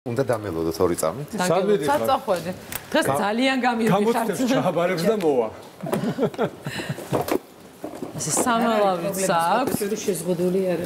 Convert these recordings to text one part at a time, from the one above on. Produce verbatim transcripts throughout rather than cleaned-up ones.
უნდა დამელოდოთ ორი წამი. დაგელოდოთ საწახვედი. დღეს ძალიან გამირდი ხარ. გამოცდებს ჩააბარებს და მოვა. ასე სამალავიც აქვს. შეზღუდული არა.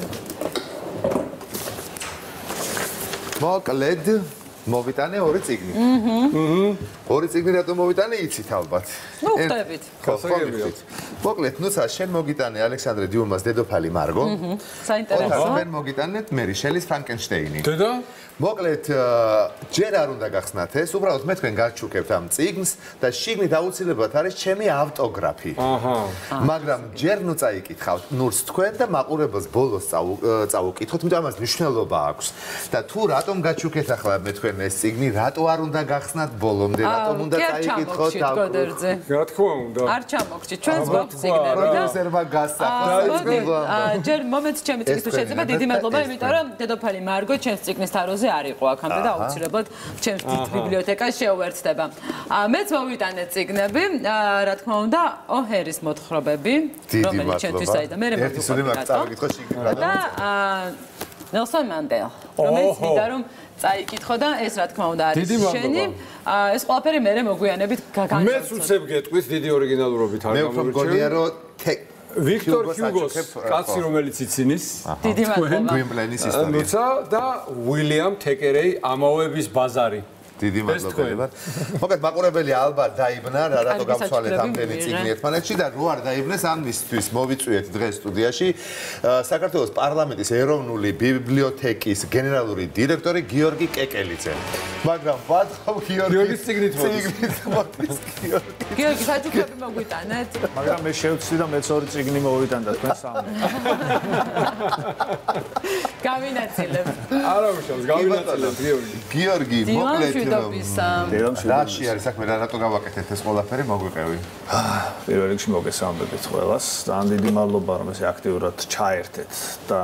მოკლედ მოვიტანე ორი წიგნი. აჰა. ორი წიგნი რატომ მოვიტანე იცით ალბათ. ნუ ხვდებით. გასაგებია. მოკლედ ნუცა შენ მოგიტანე ალექსანდრე დიუმას დედოფალი მარგო. აჰა. საინტერესო. მე მოგიტანეთ მერი შელის ფრანკენშტეინი. დედა? მოკლედ ჯერ არ უნდა გახსნათ ეს, უბრალოდ მე თქვენ გაჩუქებთ ამ წიგნს და შიგნით აუცილებლად არის ჩემი ავტოგრაფი. აჰა. მაგრამ ჯერ ნუ წაიკითხავთ ნურს თქვენ და მაყურებელს ბოლოს წაუკითხოთ, იმიტომ ამას მნიშვნელობა აქვს. და თუ რატომ გაჩუქეთ ახლა მე თქვენ ეს წიგნი, რატო არ უნდა გახსნათ ბოლომდე, რატომ უნდა წაიკითხოთ თავკოდერზე. რა თქმა უნდა. არ ჩამოგჩით, ჩვენს გვაქვს წიგნები და პროდიუსერმა გასახლა. ჯერ მომენტ ჩემი წიგნის თუ შეიძლება დიდი მადლობა, იმიტომ რომ დედოფალი მარგო ჩემს წიგნის თაროზე არ იყო აქამდე და აუცილებლად ჩემს დიდ ბიბლიოთეკას შეუერთდება. მეც მოვიტანე წიგნები, რა თქმა უნდა, ოჰერის მოთხრობები, რომელიც ჩემთვის აიდა. მე ერთი სული მაგ წავიკითხო შიგნით რა და ნელსონ მანდელა, რომელიც მინდა რომ წაიკითხო და ეს რა თქმა უნდა არის შენი. ეს ყველაფერი მე მოგვიანებით გაგანცემ. მეც უცებ გეტყვის დიდი ორიგინალურობით არ მე უფრო მგონია რომ ვიქტორ ჰიუგოს კაცი რომელიც იცინის დიდი მადლობა გვიმბლენის ისტორია ნუცა და უილიამ თეკერეი ამავების ბაზარი დიდი მადლობა. მოკლედ მაყურებელი ალბათ დაიბნა რა რატო გავცვალეთ ამდენი წიგნი ერთმანეთში და რო არ დაიბნეს ამისთვის მოვიწვიეთ დღეს სტუდიაში საქართველოს პარლამენტის ეროვნული ბიბლიოთეკის გენერალური დირექტორი გიორგი კეკელიძე. მაგრამ ვადღავ გიორგის წიგნით მოდის გიორგი. გიორგი საჩუქრები მოგვიტანეთ. მაგრამ მე შევცდი და მეც ორი წიგნი მოვიტანდა თქვენ სამი. გავინაცილებ. არა უშავს გავინაცილებ გიორგი. გიორგი მოკლედ რაში არის საქმე რა რატო გავაკეთეთ ეს ყველაფერი მოგვიყევი. პირველ რიგში მოგესალმებით ყველას. ძალიან დიდი მადლობა რომ ესე აქტიურად ჩაერთეთ და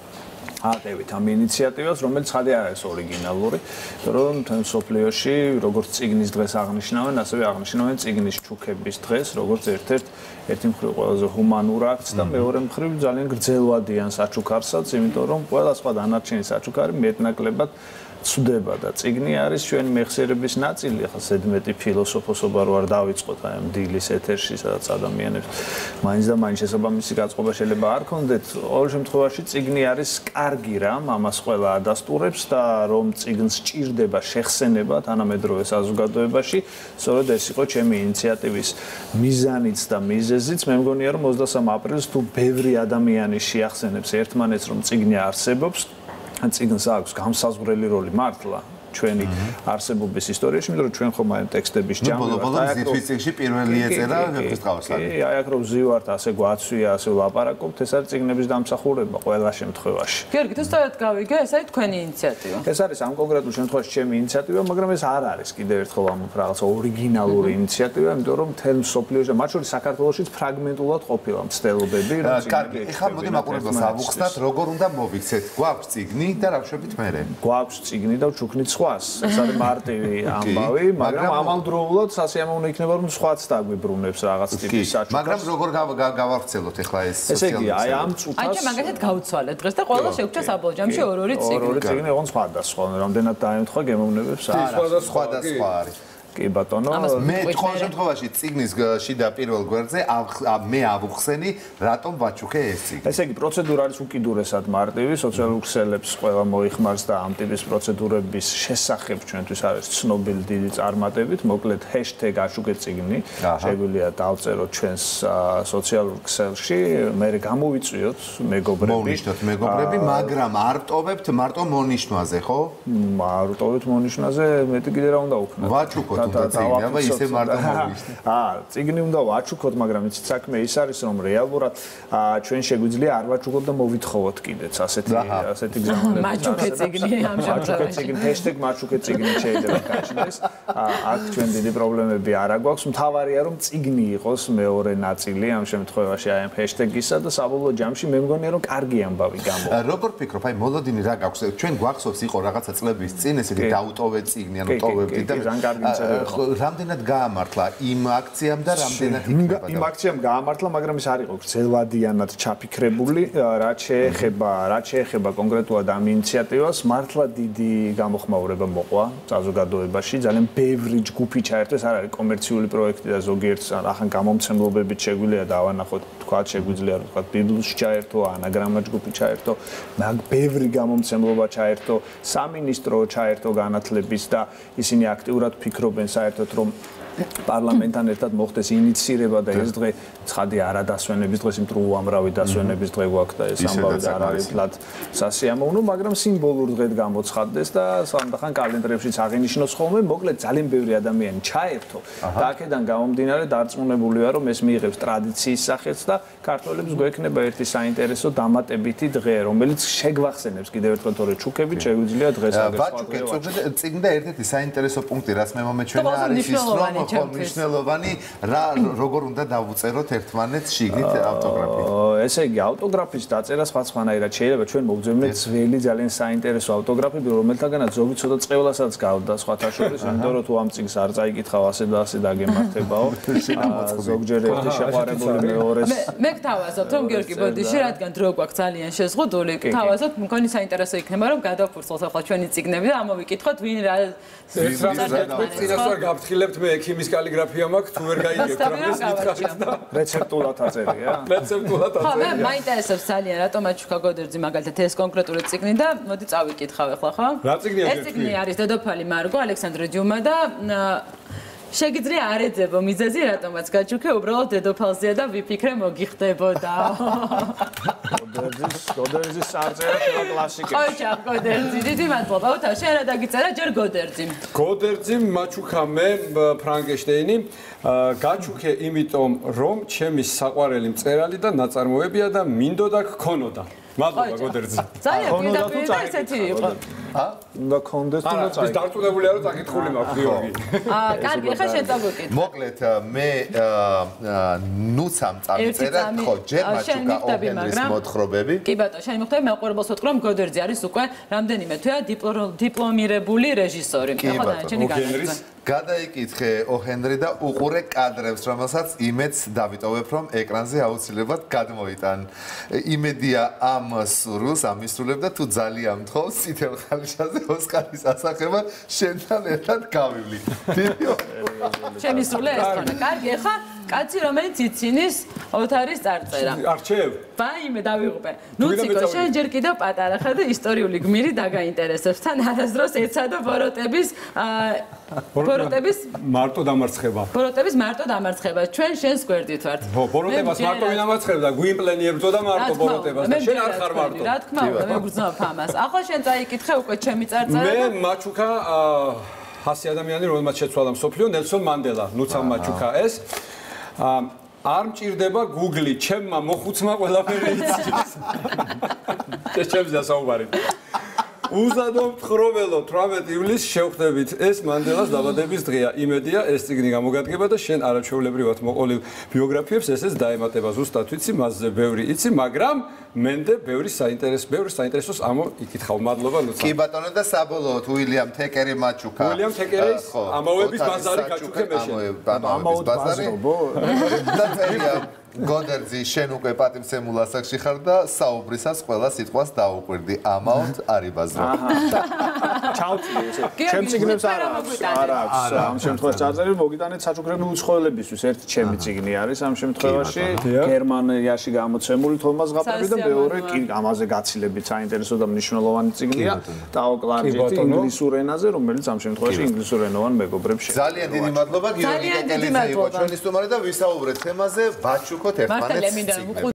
ატევით ამ ინიციატივას, რომელიც ხალხი არ არის ორიგინალური, რომ თან სოფლიოში როგორც წიგნის დღეს აღნიშნავენ, ასევე აღნიშნავენ წიგნის ჩუქების დღეს, როგორც ერთ-ერთ ერთი მხრივ ყველაზე ჰუმანურ აქტს და მეორე მხრივ ძალიან გრძელვადიან საჩუქარსაც, იმიტომ რომ ყველა სხვა დანარჩენი საჩუქარი მეტნაკლებად ცუდება და წიგნი არის ჩვენი მეხსიერების ნაწილი, ახლა ზედმეტი ფილოსოფოსობა რო არ დავიწყოთ აი ამ დილის ეთერში, სადაც ადამიანებს მაინც და მაინც შესაბამისი გაწყობა შეიძლება არ ქონდეთ. ყოველ შემთხვევაში წიგნი არის კარგი რამ, ამას ყველა ადასტურებს და რომ წიგნს ჭირდება შეხსენება თანამედროვე საზოგადოებაში, სწორედ ეს იყო ჩემი ინიციატივის მიზანიც და მიზეზიც. მე მგონია რომ ოცდასამ აპრილს თუ ბევრი ადამიანი შეახსენებს ერთმანეთს რომ წიგნი არსებობს, წიგნს აქვს გამსაზღვრელი როლი მართლა ჩვენი არსებობის ისტორიაში, იმიტომ რომ ჩვენ ხომ აი ტექსტების ჯამი ვართ. ბოლო-ბოლო ზითვის წიგნში პირველი ეწერა ფესტივალსანი. კი, აი აქ რომ ზივართ, ასე გვაცვია, ასე ვლაპარაკობთ, ეს არის წიგნების დამსახურება ყველა შემთხვევაში. გიორგი, თუ სწორად გავიგე, ეს არის თქვენი ინიციატივა. ეს არის ამ კონკრეტულ შემთხვევაში ჩემი ინიციატივა, მაგრამ ეს არ არის კიდევ ერთხელ ამ რაღაცა ორიგინალური ინიციატივა, იმიტომ რომ მთელ მსოფლიოში, მათ შორის საქართველოშიც ფრაგმენტულად ყოფილა მცდელობები, რომ კარგი, ეხლა მოდი მაყურებელს ავუხსნათ, როგორ უნდა მოვიქცეთ. გვაქვს წიგნი და რა ვშვებით მერე. გვაქვს წიგნი და ვჩუქნით სხვა. ეს არის მარტივი ამბავი, მაგრამ ამავდროულად სასიამოვნო იქნება რომ სხვაც დაგვიბრუნებს რაღაც ტიპის საჩუქარს. მაგრამ როგორ გავავრცელოთ ახლა ეს სოციალური ესე აი ამ წუთას აი მაგათად გავცვალეთ დღეს და ყველა შეგვჭა საბოლოო ჯამში ორი-ორი წიგნი. ორი წიგნი ოღონდ სხვადასხვა, რამდენად დაემთხვა გემოვნებებს არა. სხვადასხვა არის. კი ბატონო, მე ყოველ შემთხვევაში წიგნის შიდა პირველ გვერდზე მე ავუხსენი, რატომ ვაჩუქე ეს წიგნი. ესე იგი, პროცედურა არის უკიდურესად მარტივი, სოციალურ ქსელებს ყველა მოიხმარს და ამ ტიპის პროცედურების შესახებ ჩვენთვის არის ცნობილი დიდი წარმატებით, მოკლედ ჰეშტეგ აშუქე წიგნი, შეგვიძლია დავწეროთ ჩვენს სოციალურ ქსელში, მე გამოვიწვიოთ მეგობრები. მოვნიშნოთ მეგობრები, მაგრამ არ ტოვებთ მარტო მონიშნვაზე, ხო? არ ტოვებთ მონიშნვაზე, მეტი კიდე რა უნდა ვქნათ. ვაჩუქოთ და წიგნი, აბა ისე მარტო მოვიშნე. აა, წიგნი უნდა ვაჩუქოთ, მაგრამ იცით საქმე ის არის, რომ რეალურად ჩვენ შეგვიძლია არ ვაჩუქოთ და მოვითხოვოთ კიდეც ასეთი ასეთი გზავნილება. მაჩუქე წიგნი ამ შემთხვევაში. წიგნი ჰეშტეგ მაჩუქე წიგნი შეიძლება გაჩნდეს. აქ ჩვენ დიდი პრობლემები არ აგვაქვს. მთავარია რომ წიგნი იყოს მეორე ნაწილი ამ შემთხვევაში აი ამ ჰეშტეგისა და საბოლოო ჯამში მე მგონია რომ კარგი ამბავი გამო. როგორ ფიქრობ, აი მოლოდინი რა გაქვს? ჩვენ გვახსოვს იყო რაღაცა წლების წინ ესე იგი დაუტოვე წიგნი, ანუ ტოვებდი და ძალიან კარგი რამდენად გაამართლა იმ აქციამ და რამდენად იქნება? იმ აქციამ გაამართლა, მაგრამ ეს არ იყო გრძელვადიანად ჩაფიქრებული, რაც შეეხება, რაც შეეხება კონკრეტულად ამ ინიციატივას, მართლა დიდი გამოხმაურება მოყვა საზოგადოებაში, ძალიან ბევრი ჯგუფი ჩაერთო, ეს არ არის კომერციული პროექტი და ზოგიერთ ახან გამომცემლობებით შეგვიძლია დავანახოთ, თქვა შეგვიძლია რომ თქვა ბიბლუსში ჩაერთო, ანაგრამა ჯგუფი ჩაერთო, მაგ ბევრი გამომცემლობა ჩაერთო, სამინისტრო ჩაერთო განათლების და ისინი აქტიურად ფიქრობენ საერთოდ რომ პარლამენტთან ერთად მოხდეს ინიციირება და ეს დღე ცხადი არადასვენების დღეს, იმიტომ რომ უამრავი დასვენების დღე გვაქვს და ეს ამბავი და არ არის ფლად სასიამოვნო, მაგრამ სიმბოლურ დღედ გამოცხადდეს და სანდახან კალენდრებშიც აღინიშნოს ხოლმე, მოკლედ ძალიან ბევრი ადამიანი ჩაერთო და აქედან გამომდინარე დარწმუნებული ვარ, რომ ეს მიიღებს ტრადიციის სახეს და ქართველებს გვექნება ერთი საინტერესო დამატებითი დღე, რომელიც შეგვახსენებს კიდევ ერთხელ თორე ჩუქებით შეგვიძლია დღეს აგერ სხვა დღე ვაჩუქეთ. წიგნდა ერთ-ერთი საინტერესო პუნქტი, რაც მე მომეჩვენა არის ის, რომ მნიშვნელოვანი რა როგორ უნდა დავუწეროთ ერთმანეთს შიგნით ავტოგრაფი. ესე იგი ავტოგრაფის დაწერა სხვადასხვანაირად შეიძლება ჩვენ მოვძებნეთ ძველი ძალიან საინტერესო ავტოგრაფები, რომელთაგანაც ზოგი ცოტა წყევლასაც გავდა სხვათა შორის, იმიტომ რომ თუ ამ წიგნს არ წაიკითხავ ასე და ასე დაგემართებაო. ზოგჯერ ერთი შეყვარებული მეორეს. მე გთავაზობ რომ გიორგი ბოდიში, რადგან დრო გვაქვს ძალიან შეზღუდული, გთავაზობ მგონი საინტერესო იქნება რომ გადავფურცლოთ ახლა ჩვენი წიგნები და ამოვიკითხოთ ვინ რა ეს რამე წინასწარ გავთხილებთ მე ექიმის კალიგრაფია მაქვს თუ ვერ გაიგებთ რა ეს მითხარით და რეცეპტულად აწერია. რეცეპტულად აწერია. ხო, მე მაინტერესებს ძალიან რატომ აჩუქა გოდერძი მაგალითად ეს კონკრეტული წიგნი და მოდი წავიკითხავ ახლა ხო? რა წიგნია ეს წიგნი არის დედოფალი მარგო, ალექსანდრე დიუმა და შეგიძლია არ ეძებო მიზეზი რატომაც გაჩუქე, უბრალოდ დედოფალზეა და ვიფიქრე მოგიხდებოდა. გოდერძის გოდერძის არწერა შევა კლასიკებში. ოჩა გოდერძი, დიდი მადლობა. უთა შენ რა დაგიწერა ჯერ გოდერძი. გოდერძი მაჩუქა მე ფრანკენშტეინი გაჩუქე იმიტომ რომ ჩემი საყვარელი მწერალი და ნაწარმოებია და მინდოდა გქონოდა. მადლობა გოდერძი. ძალიან პირდაპირ და ესეთი იყო. ა? უნდა კონდეს თუ არა, ეს დარწმუნებულია რომ წაკითხული მაქვს გიორგი. აა, კარგი, ახლა შენ წაგვიკითხე. მოკლედ მე ნუცამ წამწერა, ხო, ჯერ მაჩუკა ოჰენრის მოთხრობები. კი ბატონო, შენ მიხვდები, მე უყურებელს ვთქვი რომ გოდერძი არის უკვე რამდენიმე თვეა დიპლომირებული რეჟისორი. ახლა დანარჩენი გადაიწყე. გადაიკითხე ოჰენრი და უყურე კადრებს, რომელსაც იმედს დავიტოვებ, რომ ეკრანზე აუცილებლად გადმოიტან. იმედია ამ სურვილს ამისრულებ და თუ ძალიან მთხოვს წითელ ხალიშაზე ოსკარის ასახება შენთან ერთად გავივლი. ჩემი სურვილი ეს ხანა. კარგი, ახლა კაცი რომელიც იცინის ოთარის წარწერა. არჩევ. ვაიმე დავიღუპე. ნუ ციკო, შენ ჯერ კიდევ პატარა ხარ და ისტორიული გმირი დაგაინტერესებს. თან არასდროს ეცადო ბოროტების ბოროტების მარტო დამარცხება. ბოროტების მარტო დამარცხება. ჩვენ შენს გვერდით ვართ. ხო, ბოროტებას მარტო ვინ ამარცხებდა? გვიმპლენი ებრძოდა მარტო ბოროტებას და შენ არ ხარ მარტო. რა თქმა უნდა, მე ვგრძნობ ამას. ახლა შენ წაიკითხე უკვე ჩემი წარწერა. მე მაჩუკა ასი ადამიანი რომელმაც შეცვალა მსოფლიო ნელსონ მანდელა, ნუცამ მაჩუკა ეს. არ მჭირდება Google-ი, ჩემმა მოხუცმა ყველაფერი იცის. ეს ჩემზეა საუბარი. უზადო მთხრობელო თვრამეტი ივლისს შევხვდებით. ეს მანდელას დაბადების დღეა. იმედია ეს წიგნი გამოგადგება და შენ არაჩვეულებრივად მოყოლილ ბიოგრაფიებს ესეც დაემატება. ზუსტად ვიცი, მასზე ბევრი იცი, მაგრამ მენდე ბევრი საინტერესო, ბევრი საინტერესოს ამო იკითხავ. მადლობა ნუცა. კი ბატონო და საბოლოოდ უილიამ თეკერი მაჩუკა. უილიამ თეკერის ამავების ბაზარი გაჩუქე მე შენ. ამავების ბაზარი. და წერია გოდერძი შენ უკვე პატივცემულ ასაკში ხარ და საუბრისას ყველა სიტყვას დაუკვირდი. ამაოდ არიბაზრო. ჩავწიე ესე. ჩემ წიგნებს არ აქვს, არ აქვს. ამ შემთხვევაში წარწერილი მოგიტანეთ საჩუქრებულ უცხოელებისთვის. ერთი ჩემი წიგნი არის ამ შემთხვევაში. გერმანიაში გამოცემული თომას ზღაპრები და მეორე კი ამაზე გაცილებით საინტერესო და მნიშვნელოვანი წიგნია. ტაო კლარჯეტი ინგლისურ ენაზე, რომელიც ამ შემთხვევაში ინგლისურ ენოვან მეგობრებს შეეძლო. ძალიან დიდი მადლობა გიორგი კეკელიძე იყო ჩვენი სტუმარი და ვისაუბრეთ თემაზე ვაჩუქოთ ერთმანეთს.